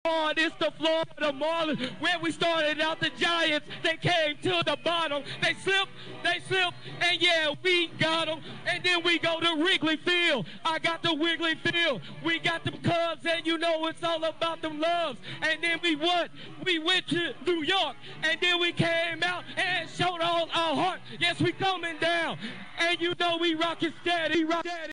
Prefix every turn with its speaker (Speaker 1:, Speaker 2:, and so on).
Speaker 1: It's the Florida Marlins, where we started out the Giants. They came to the bottom. They slipped, and yeah, we got them. And then we go to Wrigley Field. I got the Wrigley Field. We got them Cubs, and you know it's all about them loves. And then we what? We went to New York, and then we came out and showed all our heart. Yes, we coming down. And you know we rockin' steady,